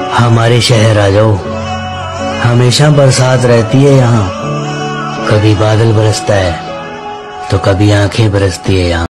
हमारे शहर आ जाओ, हमेशा बरसात रहती है यहाँ। कभी बादल बरसता है तो कभी आंखें बरसती है यहाँ।